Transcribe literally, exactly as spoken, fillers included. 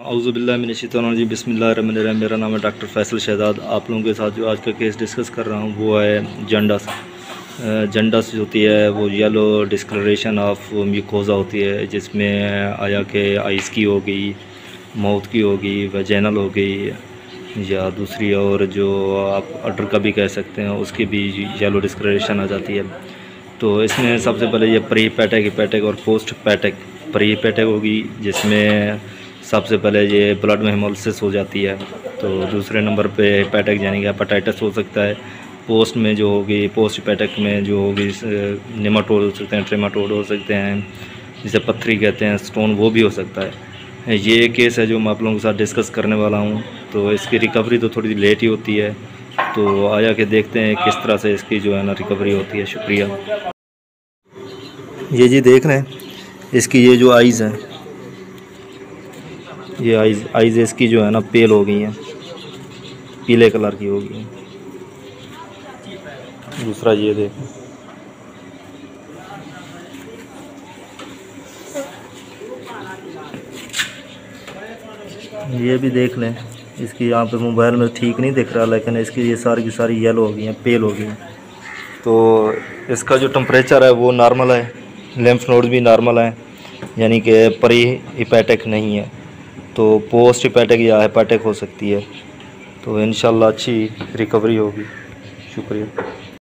औज़ुबिल्लाहि मिनश्शैतानिर्रजीम बिस्मिल्लाहिर्रहमानिर्रहीम। मेरा नाम है डॉक्टर फैसल शहजाद। आप लोगों के साथ जो आज का केस डिस्कस कर रहा हूँ वो है जॉन्डिस। जॉन्डिस होती है वो येलो डिस्कलरेशन ऑफ म्यूकोज़ा होती है, जिसमें आया कि आइस की हो गई, माउथ की हो गई, वेजाइनल हो गई, या दूसरी और जो आप अडर का भी कह सकते हैं उसकी भी येलो डिस्कलरेशन आ जाती है। तो इसमें सबसे पहले ये प्री पैटेक, हिपैटिक और पोस्ट पैटेक। प्री पैटेक होगी जिसमें सबसे पहले ये ब्लड में हेमोलिसिस हो जाती है। तो दूसरे नंबर पे हिपैटिक यानी कि हेपेटाइटिस हो सकता है। पोस्ट में जो होगी, पोस्ट हिपैटिक में जो होगी नेमाटोड हो सकते हैं, ट्रेमाटोड हो सकते हैं, जिसे पत्थरी कहते हैं, स्टोन, वो भी हो सकता है। ये केस है जो मैं आप लोगों के साथ डिस्कस करने वाला हूँ। तो इसकी रिकवरी तो थोड़ी लेट ही होती है, तो आया के देखते हैं किस तरह से इसकी जो है ना रिकवरी होती है। शुक्रिया। ये जी देख रहे हैं इसकी ये जो आइज़ हैं, ये आइज़ आइज़ इसकी जो है ना पेल हो गई हैं, पीले कलर की हो गई हैं। दूसरा ये देखें, ये भी देख लें। इसकी यहाँ पे मोबाइल में ठीक नहीं दिख रहा, लेकिन इसकी ये सारी की सारी येलो हो गई हैं, पेल हो गई हैं। तो इसका जो टेम्परेचर है वो नॉर्मल है, लिम्फ नोड भी नॉर्मल है, यानी कि प्री हिपैटिक नहीं है। तो पोस्ट हिपैटिक या हेपेटिक हो सकती है। तो इंशाल्लाह अच्छी रिकवरी होगी। शुक्रिया।